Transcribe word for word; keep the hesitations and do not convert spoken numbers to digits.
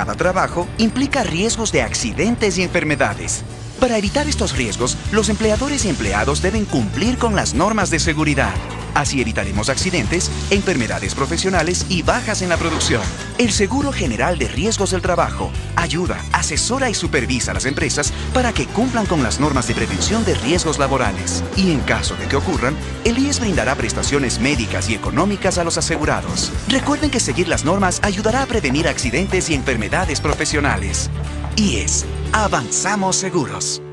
Cada trabajo implica riesgos de accidentes y enfermedades. Para evitar estos riesgos, los empleadores y empleados deben cumplir con las normas de seguridad. Así evitaremos accidentes, enfermedades profesionales y bajas en la producción. El Seguro General de Riesgos del Trabajo ayuda, asesora y supervisa a las empresas para que cumplan con las normas de prevención de riesgos laborales. Y en caso de que ocurran, el I E S brindará prestaciones médicas y económicas a los asegurados. Recuerden que seguir las normas ayudará a prevenir accidentes y enfermedades profesionales. I E S, avanzamos seguros.